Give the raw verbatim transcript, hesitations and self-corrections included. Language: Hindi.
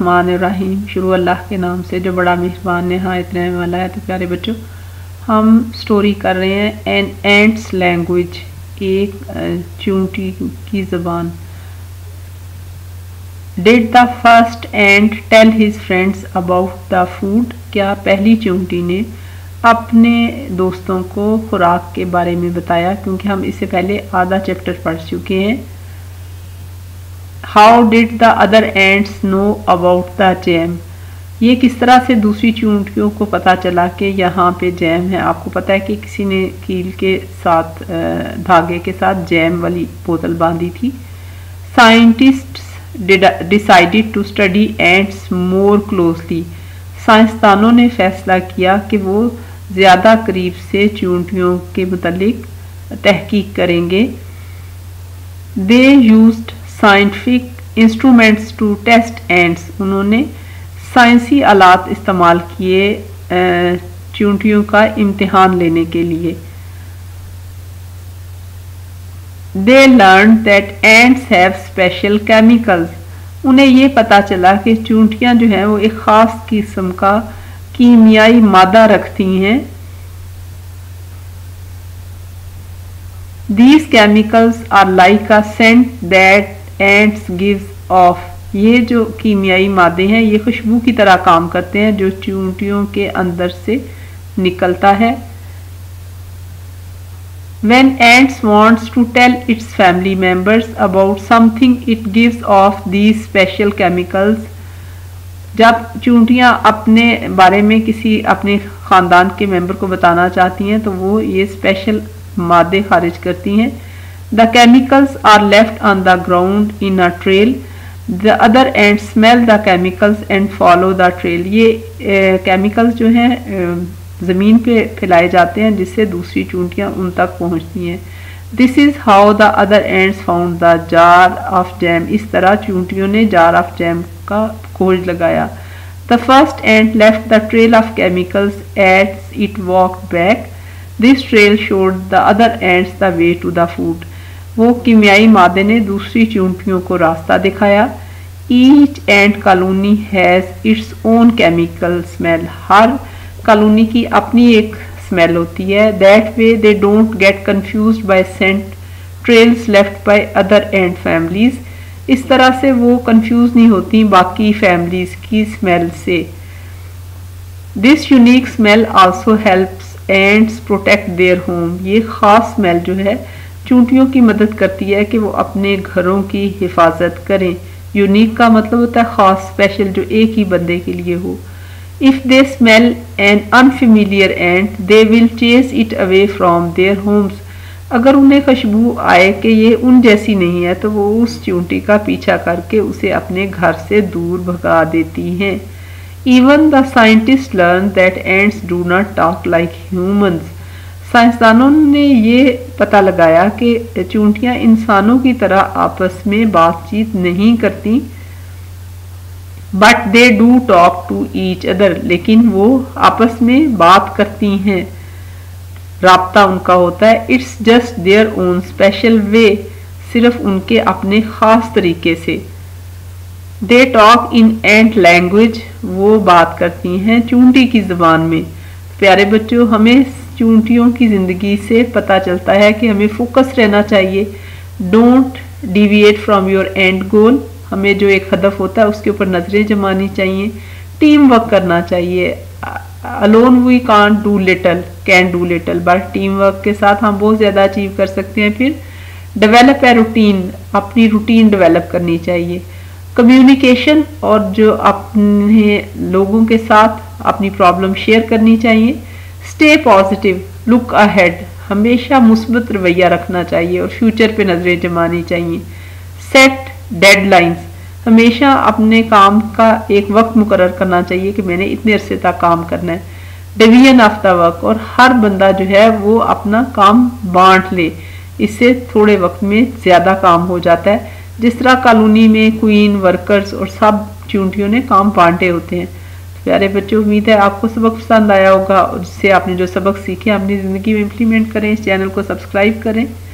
बिस्मिल्लाहिर्रहमानिर्रहीम। शुरू अल्लाह के नाम से जो बड़ा मेहरबान निहायत रहने वाला है। तो प्यारे बच्चों, हम स्टोरी कर रहे हैं एन एंट्स लैंग्वेज, एक चूंटी की ज़बान। Did the first ant tell his friends about the food? क्या पहली चूंटी ने अपने दोस्तों को खुराक के बारे में बताया? क्योंकि हम इससे पहले आधा चैप्टर पढ़ चुके हैं। How did the other ants know about the jam? ये किस तरह से दूसरी चूंटियों को पता चला कि यहाँ पे जैम है। आपको पता है कि किसी ने कील के साथ धागे के साथ जैम वाली बोतल बांधी थी। Scientists decided to study ants more closely. साइंसदानों ने फैसला किया कि वो ज़्यादा करीब से चूंटियों के मुतालिक तहकीक करेंगे। They used scientific instruments to test ants. उन्होंने साइंसी आलात इस्तेमाल किए चूंटियों का इम्तिहान लेने के लिए। They learn that ants have special chemicals. उन्हें ये पता चला कि चूंटियां जो हैं वो एक ख़ास किस्म का कीमियाई मादा रखती हैं। These chemicals are like a scent that ants gives off। ये जो कीमियाई मादे हैं ये खुशबू की तरह काम करते हैं जो चूंटियों के अंदर से निकलता है। When ants wants to tell its family members about something, it gives off these special chemicals। जब चूंटियां अपने बारे में किसी अपने ख़ानदान के मेंबर को बताना चाहती हैं तो वो ये स्पेशल मादे खारिज करती हैं। The chemicals are left on the ground in a trail. The other ants smell the chemicals and follow the trail. ये केमिकल्स जो हैं ज़मीन पे फैलाए जाते हैं जिससे दूसरी चूंटियां उन तक पहुंचती हैं। This is how the other ants found the jar of jam. इस तरह चूंटियों ने जार ऑफ जैम का खोज लगाया। The first ant left the trail of chemicals as it walked back. This trail showed the other ants the way to the food. वो कीमियाई मादे ने दूसरी चूंटियों को रास्ता दिखाया। Each ant colony has its own chemical smell. हर कॉलोनी की अपनी एक स्मेल होती है। That way they don't get confused by scent trails left by other ant families. इस तरह से वो कंफ्यूज नहीं होती बाकी फैमिलीज की स्मेल से। This unique smell also helps ants protect their home. ये ख़ास स्मेल जो है चूंटियों की मदद करती है कि वो अपने घरों की हिफाजत करें। यूनिक का मतलब होता है ख़ास, स्पेशल, जो एक ही बंदे के लिए हो। If they smell an unfamiliar ant they will chase it away from their homes. अगर उन्हें खुशबू आए कि ये उन जैसी नहीं है तो वो उस चूंटी का पीछा करके उसे अपने घर से दूर भगा देती हैं। Even the scientist learn that ants do not talk like humans. साइंसदानों ने ये पता लगाया कि चूंटियां इंसानों की तरह आपस में बातचीत नहीं करती। But they do talk to each other. लेकिन वो आपस में बात करती हैं, राब्ता उनका होता है। It's just their own special way. सिर्फ उनके अपने ख़ास तरीके से। They talk in ant language. वो बात करती हैं चूंटी की ज़बान में। प्यारे बच्चों, हमें चूंटियों की ज़िंदगी से पता चलता है कि हमें फोकस रहना चाहिए। Don't deviate from your end goal. हमें जो एक हदफ होता है उसके ऊपर नज़रें जमानी चाहिए। टीम वर्क करना चाहिए। Alone we can't do little, can do little, but team work के साथ हम बहुत ज़्यादा अचीव कर सकते हैं। फिर डेवलप ए रूटीन। अपनी रूटीन डेवलप करनी चाहिए। कम्युनिकेशन, और जो अपने लोगों के साथ अपनी प्रॉब्लम शेयर करनी चाहिए। Stay positive, look ahead. हमेशा मुस्बत रवैया रखना चाहिए और फ्यूचर पे नज़रें जमानी चाहिए। Set deadlines. हमेशा अपने काम का एक वक्त मुकर्रर करना चाहिए कि मैंने इतने अरसे तक काम करना है। Division of the work. और हर बंदा जो है वो अपना काम बांट ले, इससे थोड़े वक्त में ज़्यादा काम हो जाता है। जिस तरह कॉलोनी में क्वीन, वर्कर्स और सब चूंटियों ने काम बांटे होते हैं। प्यारे बच्चों, उम्मीद है आपको सबक पसंद आया होगा और जिससे आपने जो सबक सीखे अपनी ज़िंदगी में इम्प्लीमेंट करें। इस चैनल को सब्सक्राइब करें।